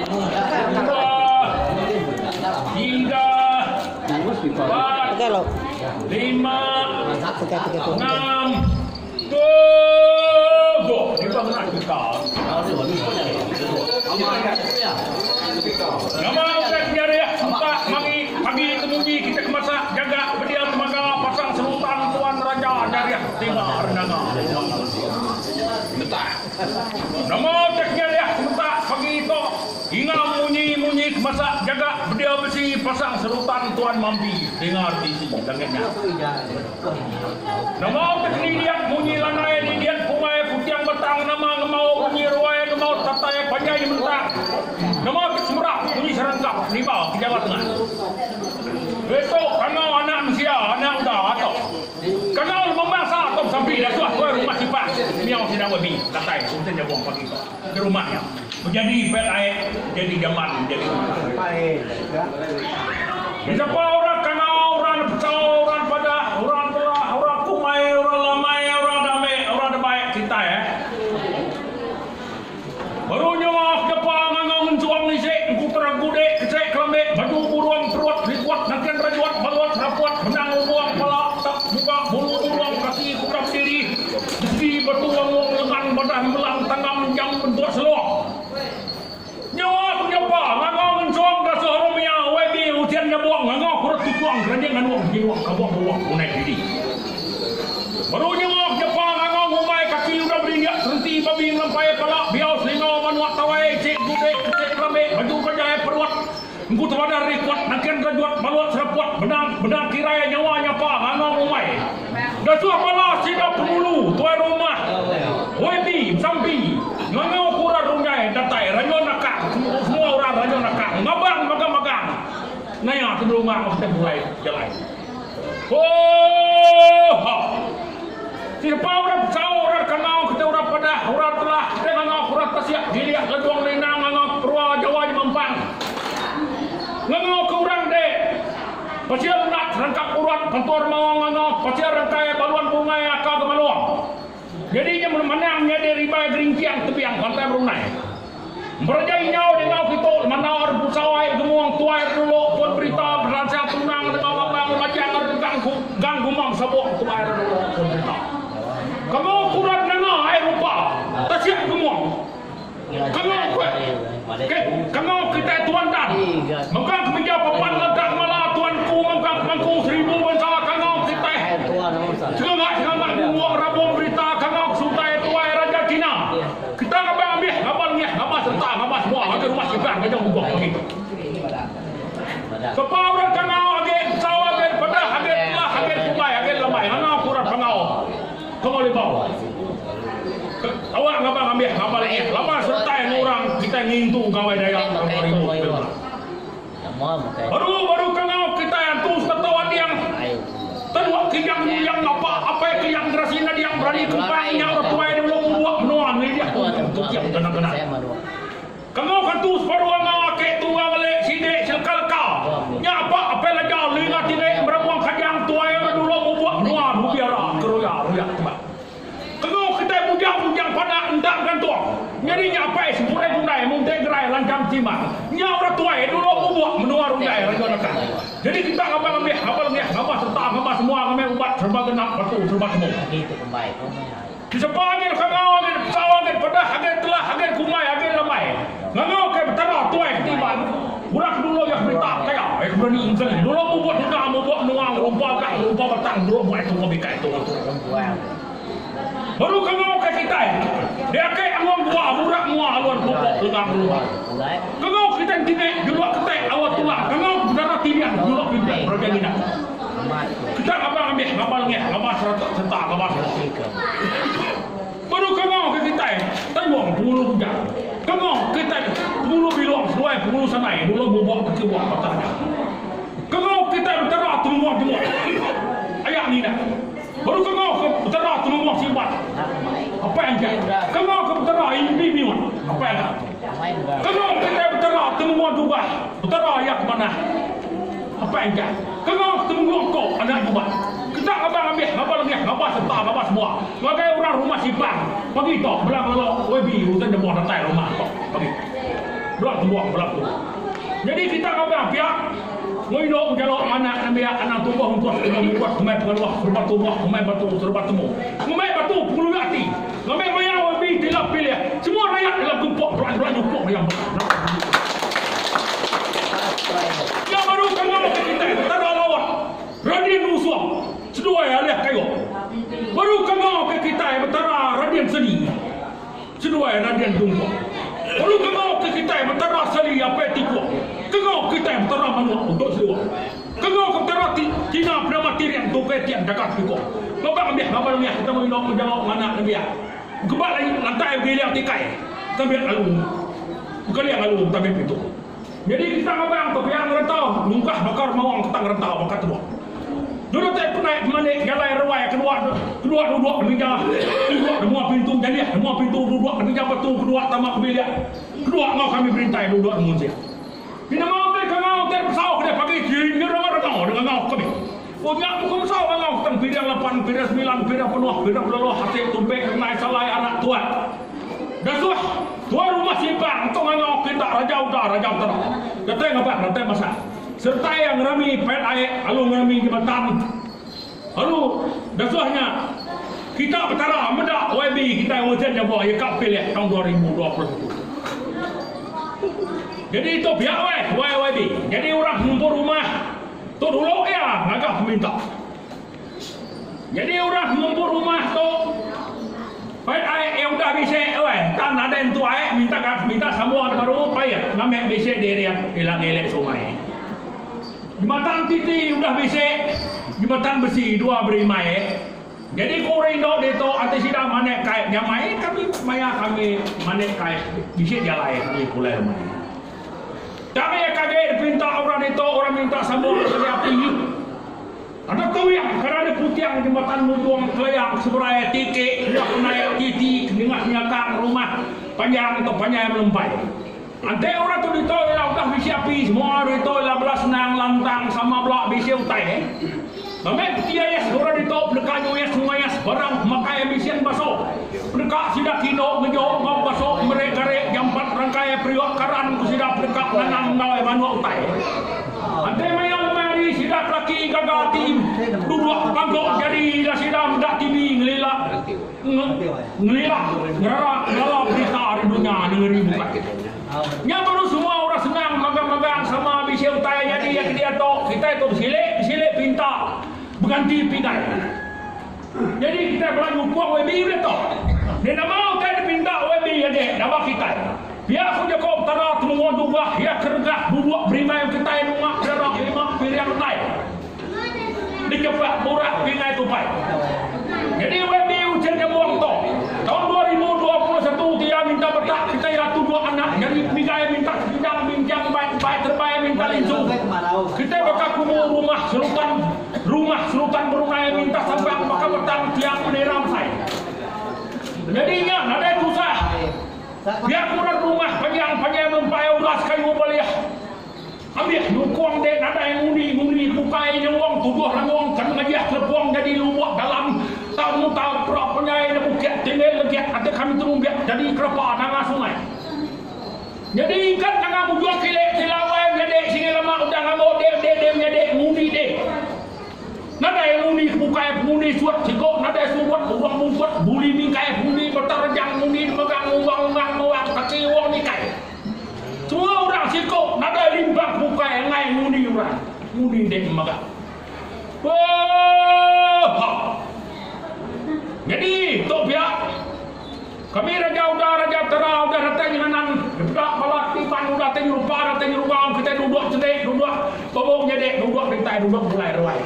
lima, enam, tujuh. Kita nak kita. Nama kita tiada empat pagi kemudian kita kemasak jaga berdiam tenaga pasang serutan tuan raja dari tiga renanga. Betul. Nama kita tiada empat pagi itu ingat munyi kemasak jaga berdiam besi pasang serutan tuan mampi dengar di sini langitnya. Nama kita lihat munyi lanai lihat kumai putiang batang nama ngemau munyi ruai ngemau tatai panjai mentang. Nama kita semurah bunyi serangkap di bawah ke Jawa Tengah. Besok kalau anak manusia, anak udah atau kalau memasak atau sampai dah suah ke rumah sifat miau sedang webi tatai untanya buang pagi itu ke rumahnya. Menjadi bel air, jadi zaman, jadi siapa orang kana orang percaya orang pada orang telah orang kumai orang lamai orang damai orang baik kita ya. Baru nyawa depan ngangau mencuang ni sek kutra gude sek kelambe baju buruang perut rikuat nakan rajuat baluat rapuat menang buang pala tak muka bulu buruang kaki kutra diri besi bertuang lengan badan belang tangan jam bentuk seluar. Nyawa penyapa ngangau mencuang dah seharumnya webi ujian nyabuang ngangau kurut tuang kerajaan nganuang jinuang kabuang buang unai diri. Baru nyawa depan ngangau ngumai kaki udah beringat serenti babi lampai pala biau selingau manuak tawai cek gude cek kelambe baju kajai perut engku tawadar rikuat nakan rajuat baluat serapuat benang kirai nyawa nyapa ngangau ngumai dah suah pala sidap penghulu tuan rumah webi sampi ngangau kurang rungai datai ranyon nakak semua orang ranyon nakak ngabang magang naya sebelum rumah kita mulai jalan siapa orang pesawat orang kenal kita orang pada orang telah kita ngangau kurang tasiak dilihat leduang lenang ngangau perua Jawa di Mampang ngangau ke orang dek pasir nak rangkap urat kantor mau ngangau pasir rangkai baluan bungai akal ke maluang jadinya menang jadi ribai geringkiang tepiang pantai Brunei berjaya nyau dengan kita menawar pusawai gemuang tuai dulu pun berita berasa tunang dengan abang macam ganggu mam sabuk tuai dulu pun berita kamu kurang dengar air rupa tak gemuang kamu kita tuan dan maka kemeja papan ledak malah tuanku mangku 1000 masalah kamu kita segala gemuang rabung berita kamu sultai tuai raja Cina kita ambil ngabal serta ngabal semua agar rumah kita kajang buang begitu sebab orang kamu agen sawah agen pada agen lah agen kumai agen lemai ngau kurang pengau kamu lebau awak ngabal ngabal lama serta yang orang kita ngintu gawai daya baru kamu kita yang tu setawa yang tenwak kijang yang apa yang rasina yang berani kembang yang bertuai dulu buat menuan ni dia tu yang kena kamu kan tu separuh ngawak ke tua balik sidek silkal kau nyapa apa lagi lingat ini berbuang kajang tuai dulu buat menuan biara keroya kamu kita bujang pada endak gantung jadi nyapa sepuluh gunai mungkin gerai lancang cima nyapa tuai dulu buat menuan gunai rancang jadi kita ngapa serta ngapa semua kami ubat serba genap batu serba semua itu kembali disepangin kangau agak pesawat agak pada agak telah agak kumai agak lemai ngangau ke betara tuai ketiban burak dulu yang berita kaya berani ingin dulu buat nuang rumpa batang dulu buat itu lebih kaya itu baru kangau ke kita dia kayak angong buah burak muah aluan pupuk lengang dulu kangau kita tidak dulu kita awal tulang kangau betara tinian dulu kita berjadinya kita ngabal serta ngabal baru kamu ke kita tengok bulu hujan kamu kita bulu biluang seluai bulu sanai dulu bobok kecil buang patahnya kamu kita berterah tunggu jemur ayah ni dah baru kamu ke berterah tunggu simpan apa yang jadi kamu ke berterah ini biwan apa yang ada kamu kita berterah tunggu juga berterah ayah mana apa yang jadi kamu tunggu kau anak buat kita ngabal serta ngabal semua sebagai orang rumah simpan pagi tu belang lalu webi hutan jemput datai rumah tu pagi dua tubuh berlaku. Jadi kita kata pihak ngoino jalok anak anak tubuh untuk membuat semai pengeluar serba tubuh, semai batu serba temu. Semai batu puluh hati. Semai mayang lebih tidak pilih. Semua rakyat dalam gempok berat jupuk yang yang baru kenal kita tak ada lawan. Radian musuh. Sedua ya lihat kayo. Baru kenal ke kita betara radian seni. Sedua ya radian jumpa. Baru kenal ke kita betara seni apa tipu. Kenal kita betara manual untuk sedua. Kenal ke betara Cina pernah mati yang tu ketian dekat tipu. Ngapa ambil kita mau indok menjawab mana dia. Kebal lagi lantai giliang tikai. Sambil alung. Bukan yang alung tapi itu. Jadi kita ngabang tu yang rentau, mungkah bakar mawang tentang rentau bakat tu. Dulu tak pernah mana galai rawai kedua duduk demi jalan. Duduk semua pintu jadi semua pintu duduk demi jalan betul kedua tamak bilik. Kedua ngau kami berintai duduk munsia. Bila mau ke ngau terpesau ke pagi ni orang ngau dengan ngau kami. Punya hukum pesau ngau tentang bidang 8, bidang 9, bidang penuh, bidang leluh hati tumpek naik salai anak tuan. Dasuh tuan rumah simpang untuk ngau kita raja utara. Datang apa? Datang masa. Serta yang rami pet air, lalu rami jembatan. Lalu dasuhnya kita betara mendak YB kita wajan jawab ya kapil ya tahun 2021. Jadi itu pihak YB. Jadi orang ngumpul rumah tu dulu ya agak minta. Jadi orang ngumpul rumah tu pet air yang udah bisa tan ada yang tu air minta semua baru payah ngamek bisa dari yang hilang elek sungai. Jembatan titi udah bisa, jembatan besi dua berimai. Jadi koreng dok deto atas sidang manek kait nyamai kami maya kami manek kait bisa jalan kami pulai mai. Kami kaget pinta orang itu orang minta sambung kerja tinggi. Ada tahu yang kerana putiang jembatan muduang kelayang seberai titik nak naik titi dengan nyakang rumah panjang atau panjang melempai. Ante orang tu ditol lah udah bisa api semua ditol lah belas nang lantang sama belak bisa utai. Namek dia yes orang ditol dekat yes semua yes barang makai emisian baso. Dekat sidak kino ngejauh ngau baso mereka rek jam 4 rangkai priok karan ku sidak dekat nanang ngau emanu utai. Ante mayang mari sidak laki gagati duduk pangkok jadi dah sidak dak tibi ngelilak ngelak berita di dunia negeri bukan. Yang baru semua orang senang magang-magang sama bisa utai jadi yang dia tahu kita itu silik pinta berganti pintai. Jadi kita berlaku puang WB itu. Dia nak mau kita pinta WB jadi nama kita. Biar aku jago tanah tunggu dua ya kerja duduk berimai kita rumah berapa 5 pilihan lain. Dicepat murah pintai tu baik. Jadi WB ujian jamuang tu. Tahun 2021 dia minta betak kita ratu 2 anak. Jadi Migai minta pinjam baik terbaik minta linsu. Kita bakal kumul rumah selutan berumai minta sampai bakal betang tiang meneram saya. Jadinya ada susah. Biar kurang rumah panjang mempai ulas kayu beliah. Ambil dukung dek ada yang ngundi bukai yang uang tuduh lang uang kan ngajak terbuang jadi luwak dalam tamu prok penyai bukit tinggal lagi ada kami turun biak jadi kerapa nanga sungai. Jadi ikat nanga mujuak kilek tilawai ngedek sini lama udah ngamuk dek ngedek ngundi dek. Nada yang ngundi bukai ngundi suat cikok nada suat uang mungkut buli mingkai ngundi bertarjang ngundi megang uang kaki uang nikai. Semua orang sikok nada limbang bukai ngai ngundi orang ngundi dek megang. Jadi tu pihak kami raja tera udah datang dengan budak balak tipan udah tanya rupa kita duduk cedek duduk tobong jadi duduk rintai duduk mulai rawai.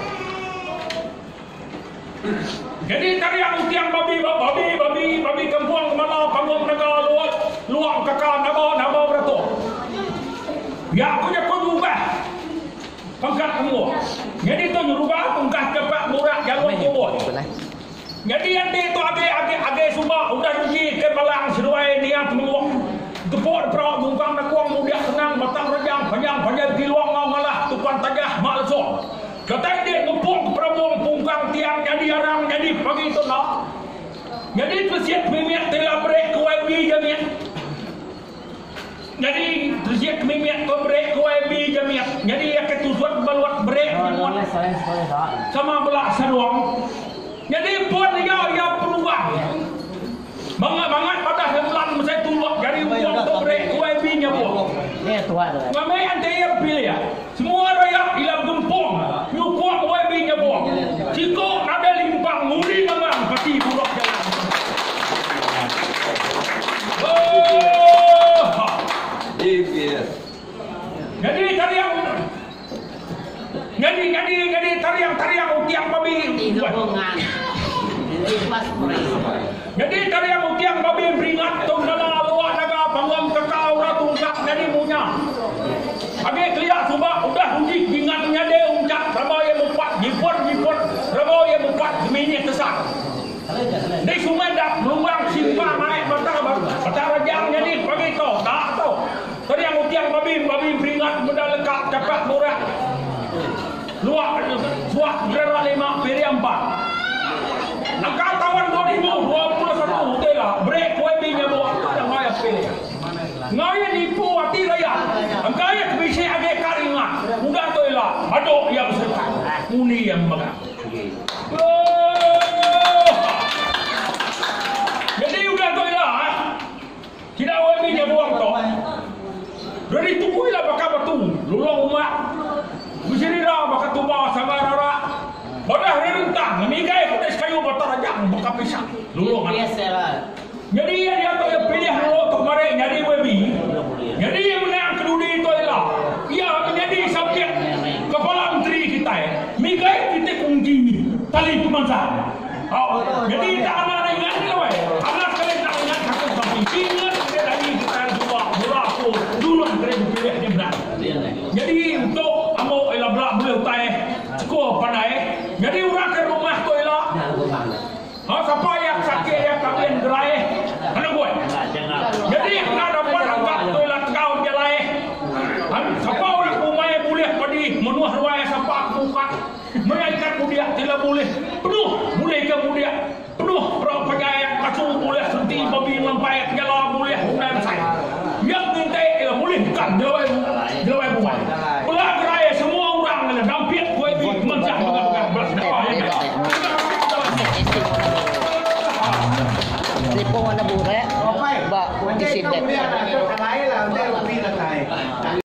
Jadi tarian utiang babi kampung mana panggung negara luak kakak nama berato. Ya aku je kau juga pangkat kamu. Jadi tu nyuruh pangkat cepat murah jalur kubur. Jadi yang dia tu age semua udah rugi ke balang seruai dia tunggu tepuk perut bungkang nak kuang mudah senang batang rejang panjang kiluang ngalah tupan tajah malso. Kata dia ngepung perabung bungkang tiang jadi arang jadi pagi itu nak. Jadi pesiat mimiak telah break ke WB jadi. Jadi Jadi tersiap mimiak tu brek kau bi jamiak. Jadi ya ketusut baluat brek semua. Sama belak seruang. Jadi pun ya perubahan. Bangat pada hemlan saya tulak jadi uang tu brek kau bi nya buang. Ni tuan. Ngamai ante ya pilih ya. Semua rakyat ilang gempong. Nyukuak kau bi nya buang. Jika ada limpang mudi mangang pati buruk jalan. Jadi tariang utiang babi. Jadi tariang utiang babi beringat tong dalam luar naga pangam kakau ratungkak jadi munya. Age keliak subak udah uji ingatnya dia uncak raba yang empat jipot raba yang empat minit tesak. Di sungai dak meluang simpang naik batang rajang jadi bagi kau tak tahu. Tadi yang utiang babi beringat benda lekat cepat murah. Luak suak gerak 5 peri 4. Angka tawan 2021 tela break WB nya bawa ada ngaya pilih. Ngaya nipu hati raya. Angka ya bisa age karingan. Udah toila adok yang serta. Muni yang maga. Jadi udah toila tidak WB nya bawa to. Dari tukuilah baka batu lulong umat. Bisirira baka tuba sangarara. Badah rentang migai pada kayu batarajang baka pisang lulong. Biasalah. Jadi dia tu yang pilih lulong tu kemarin jadi webi. Jadi yang menang kedudi itu ialah ia menjadi subjek kepala menteri kita. Migai kita kunci tali pemangsa. Jadi tak ada ingat ni lah. Anak sekali tak ingat satu samping. Ingat dia dari kita dua bola aku dulu antara pilih dia benar. Jadi untuk amo ela belak boleh utai cukup pandai. Jadi orang ke rumah tu ela. Siapa yang sakit yang kawin gerai mana gue? Jadi nak dapat angkat tu ela kau dia lain. Siapa orang umai boleh padi menuah ruai siapa buka. Mereka mudia tidak boleh penuh boleh ke mudia penuh percaya kacu boleh senti babi lampai segala boleh dan saya yang minta boleh kan dia